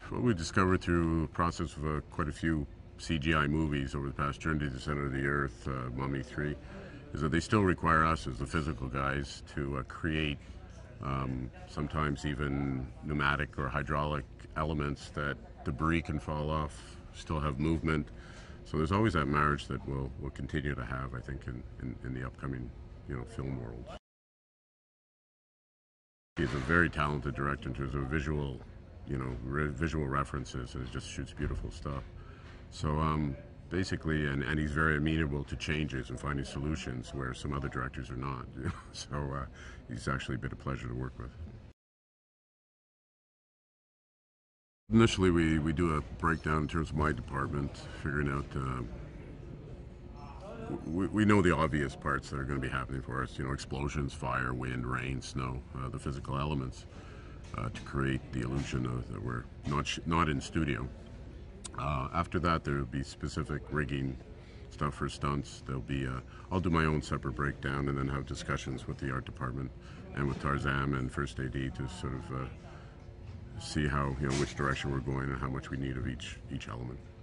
What we discovered through the process of quite a few CGI movies over the past Journey to the Center of the Earth, Mummy 3, is that they still require us as the physical guys to create sometimes even pneumatic or hydraulic elements that debris can fall off, still have movement. So there's always that marriage that we'll continue to have, I think, in the upcoming film worlds. He's a very talented director in terms of visual, visual references, and it just shoots beautiful stuff. So basically, and he's very amenable to changes and finding solutions where some other directors are not. So he's actually been a pleasure to work with. Initially, we do a breakdown in terms of my department, figuring out. We know the obvious parts that are going to be happening for us. Explosions, fire, wind, rain, snow, the physical elements, to create the illusion of that we're not in studio. After that, there will be specific rigging stuff for stunts. There'll be I'll do my own separate breakdown and then have discussions with the art department and with Tarzan and First AD to sort of see how which direction we're going and how much we need of each element.